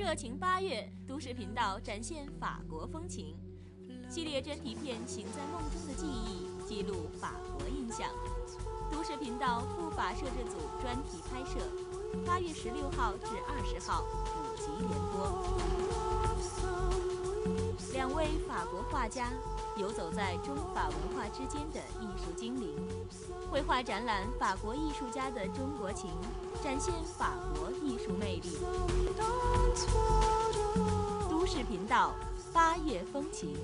热情8月，都市频道展现法国风情。系列专题片《行在梦中的记忆》记录法国印象。都市频道赴法摄制组专题拍摄，8月16号至20号5集连播。2位法国画家游走在中法文化之间的艺术精灵，绘画展览《法国艺术家的中国情》，展现法国艺术魅力。都市频道8月风情。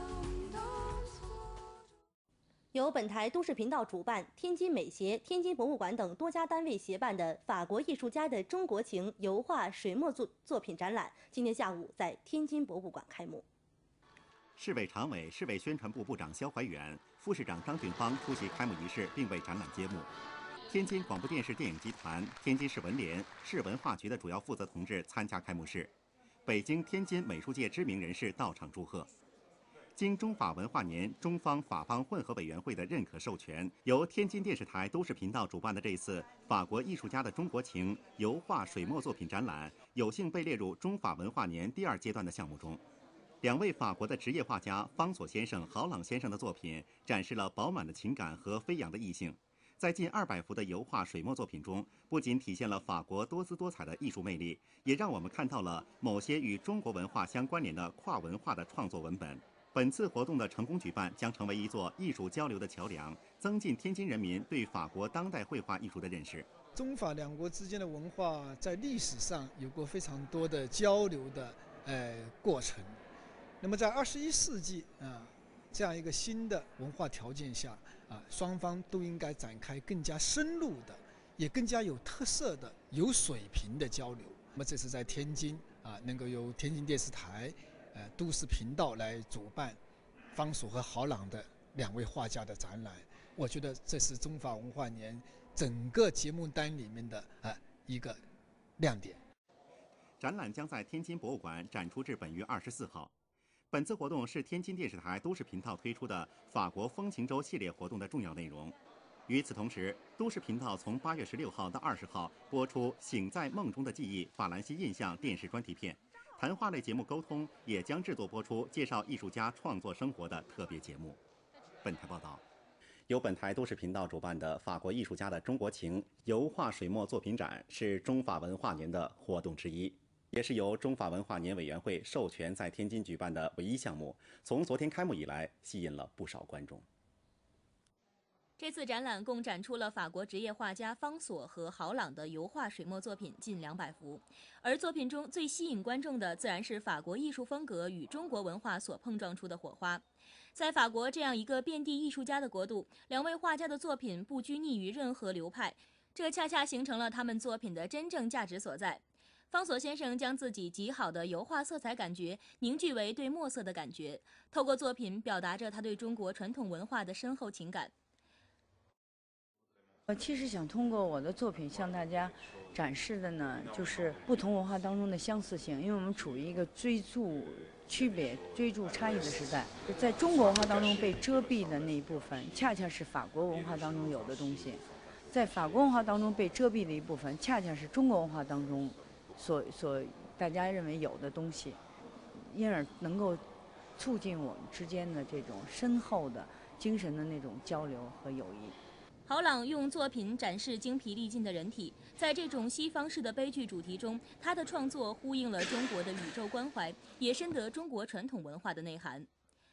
由本台都市频道主办，天津美协、天津博物馆等多家单位协办的法国艺术家的中国情油画水墨作品展览，今天下午在天津博物馆开幕。 市委常委、市委宣传部部长肖怀远、副市长张俊芳出席开幕仪式，并为展览揭幕。天津广播电视电影集团、天津市文联、市文化局的主要负责同志参加开幕式，北京、天津美术界知名人士到场祝贺。经中法文化年中方法邦混合委员会的认可授权，由天津电视台都市频道主办的这次法国艺术家的中国情油画水墨作品展览，有幸被列入中法文化年第2阶段的项目中。2位法国的职业画家方索先生、豪朗先生的作品展示了饱满的情感和飞扬的意境。在近200幅的油画水墨作品中，不仅体现了法国多姿多彩的艺术魅力，也让我们看到了某些与中国文化相关联的跨文化的创作文本。本次活动的成功举办，将成为一座艺术交流的桥梁，增进天津人民对法国当代绘画艺术的认识。 中法2国之间的文化在历史上有过非常多的交流的过程。那么在21世纪这样一个新的文化条件下双方都应该展开更加深入的，也更加有特色的、有水平的交流。那么这次在天津能够由天津电视台都市频道来主办方索和豪朗的2位画家的展览，我觉得这是中法文化年整个节目单里面的一个亮点。 展览将在天津博物馆展出至本月24号。本次活动是天津电视台都市频道推出的法国风情周系列活动的重要内容。与此同时，都市频道从8月16号到20号播出《醒在梦中的记忆》法兰西印象电视专题片。谈话类节目《沟通》也将制作播出介绍艺术家创作生活的特别节目。本台报道，由本台都市频道主办的法国艺术家的中国情油画水墨作品展是中法文化年的活动之一，也是由中法文化年委员会授权在天津举办的唯一项目。从昨天开幕以来，吸引了不少观众。 这次展览共展出了法国职业画家方索和豪朗的油画水墨作品近200幅，而作品中最吸引观众的自然是法国艺术风格与中国文化所碰撞出的火花。在法国这样一个遍地艺术家的国度，2位画家的作品不拘泥于任何流派，这恰恰形成了他们作品的真正价值所在。方索先生将自己极好的油画色彩感觉凝聚为对墨色的感觉，透过作品表达着他对中国传统文化的深厚情感。 我其实想通过我的作品向大家展示的呢，就是不同文化当中的相似性，因为我们处于一个追逐区别、追逐差异的时代。在中国文化当中被遮蔽的那一部分，恰恰是法国文化当中有的东西；在法国文化当中被遮蔽的一部分，恰恰是中国文化当中所大家认为有的东西，因而能够促进我们之间的这种深厚的精神的那种交流和友谊。 豪朗用作品展示精疲力尽的人体，在这种西方式的悲剧主题中，他的创作呼应了中国的宇宙关怀，也深得中国传统文化的内涵。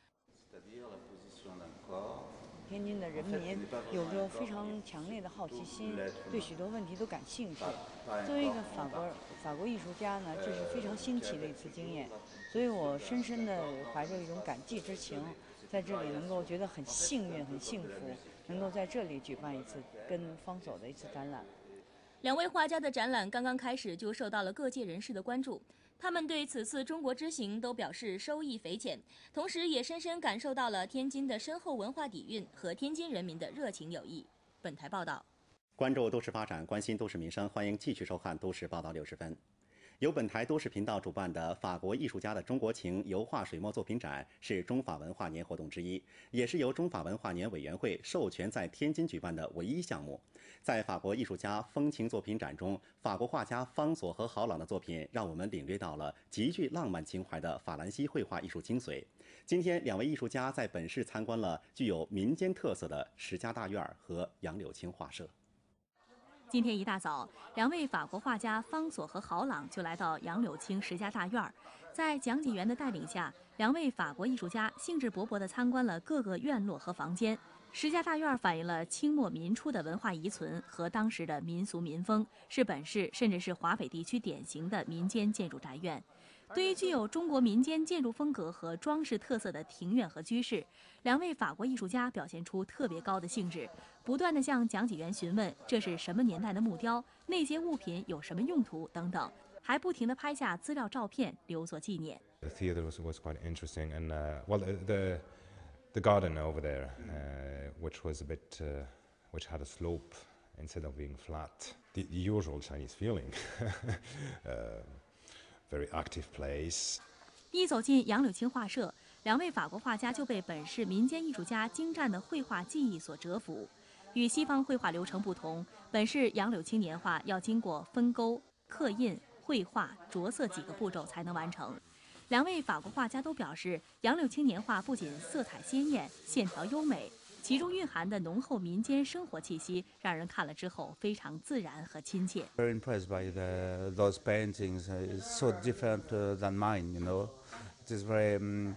天津的人民有着非常强烈的好奇心，对许多问题都感兴趣。作为一个法国艺术家呢，这是非常新奇的一次经验，所以我深深地怀着一种感激之情，在这里能够觉得很幸运、很幸福，能够在这里举办一次跟方索的一次展览。 2位画家的展览刚刚开始就受到了各界人士的关注，他们对此次中国之行都表示收益匪浅，同时也深深感受到了天津的深厚文化底蕴和天津人民的热情友谊。本台报道。 关注都市发展，关心都市民生，欢迎继续收看《都市报道60分》。 由本台都市频道主办的法国艺术家的中国情油画水墨作品展是中法文化年活动之一，也是由中法文化年委员会授权在天津举办的唯一项目。在法国艺术家风情作品展中，法国画家方索和豪朗的作品让我们领略到了极具浪漫情怀的法兰西绘画艺术精髓。今天，两位艺术家在本市参观了具有民间特色的石家大院和杨柳青画社。 今天一大早，两位法国画家方索和豪朗就来到杨柳青石家大院，在讲解员的带领下，两位法国艺术家兴致勃勃地参观了各个院落和房间。石家大院反映了清末民初的文化遗存和当时的民俗民风，是本市甚至是华北地区典型的民间建筑宅院。对于具有中国民间建筑风格和装饰特色的庭院和居室，两位法国艺术家表现出特别高的兴致，不断地向讲解员询问这是什么年代的木雕，那些物品有什么用途等等，还不停地拍下资料照片留作纪念。 The theater was quite interesting, and the garden over there, which was a bit, which had a slope instead of being flat. The usual Chinese feeling, very active place. 一走进杨柳青画社，两位法国画家就被本市民间艺术家精湛的绘画技艺所折服。与西方绘画流程不同，本市杨柳青年画要经过分钩、刻印、绘画、着色几个步骤才能完成。两位法国画家都表示，杨柳青年画不仅色彩鲜艳、线条优美，其中蕴含的浓厚民间生活气息，让人看了之后非常自然和亲切。 Very impressed by those paintings. It's so different than mine, you know. It is very,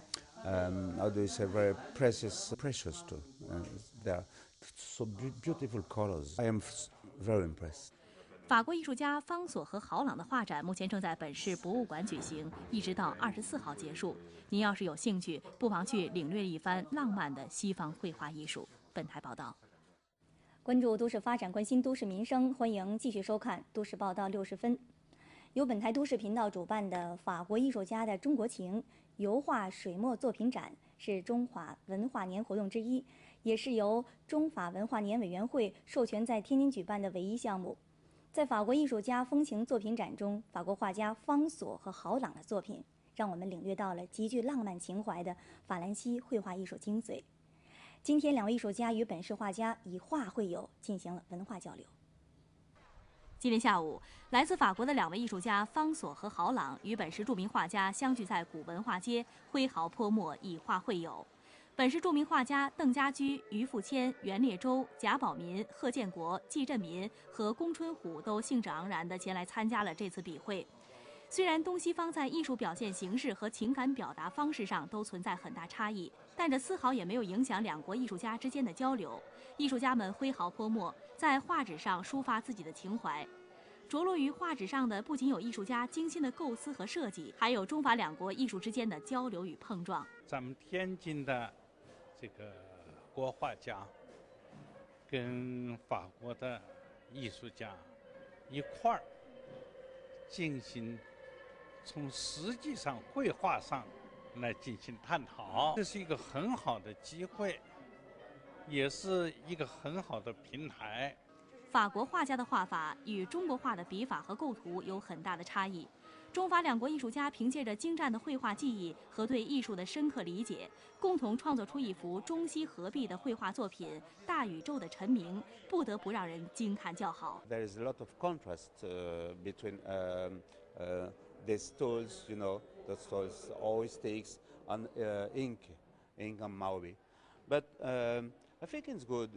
how do you say, very precious too. They are so beautiful colors. I am very impressed. 法国艺术家方索和豪朗的画展目前正在本市博物馆举行，一直到24号结束。您要是有兴趣，不妨去领略一番浪漫的西方绘画艺术。本台报道。 关注都市发展，关心都市民生，欢迎继续收看《都市报道60分》。由本台都市频道主办的法国艺术家的中国情油画水墨作品展是中华文化年活动之一，也是由中法文化年委员会授权在天津举办的唯一项目。 在法国艺术家风情作品展中，法国画家方索和豪朗的作品，让我们领略到了极具浪漫情怀的法兰西绘画艺术精髓。今天，两位艺术家与本市画家以画会友，进行了文化交流。 今天下午，来自法国的两位艺术家方索和豪朗与本市著名画家相聚在古文化街，挥毫泼墨，以画会友。 本市著名画家邓家驹、于富谦、袁烈洲、贾宝民、贺建国、季振民和龚春虎都兴致盎然地前来参加了这次笔会。虽然东西方在艺术表现形式和情感表达方式上都存在很大差异，但这丝毫也没有影响两国艺术家之间的交流。艺术家们挥毫泼墨，在画纸上抒发自己的情怀。 着落于画纸上的不仅有艺术家精心的构思和设计，还有中法两国艺术之间的交流与碰撞。 咱们天津的这个国画家跟法国的艺术家一块儿进行从实际上绘画上来进行探讨，这是一个很好的机会，也是一个很好的平台。 法国画家的画法与中国画的笔法和构图有很大的差异。中法两国艺术家凭借着精湛的绘画技艺和对艺术的深刻理解，共同创作出一幅中西合璧的绘画作品《大宇宙的陈明》，不得不让人惊叹叫好。 There is a lot of contrast between these tools, you know, the tools oil sticks and ink and Maui. But I think it's good.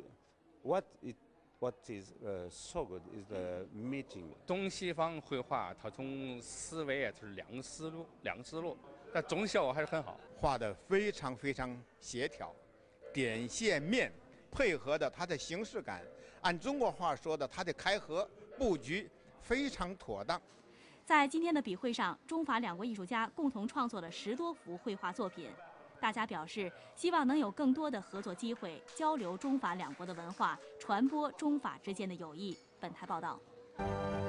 What is so good is the meeting. 东西方绘画，它从思维啊，就是两个思路，但总效果还是很好， 画得非常协调，点线面配合的它的形式感，按中国话说的，它的开合布局非常妥当。 在今天的笔会上，中法两国艺术家共同创作了10多幅绘画作品。 大家表示，希望能有更多的合作机会，交流中法两国的文化，传播中法之间的友谊。本台报道。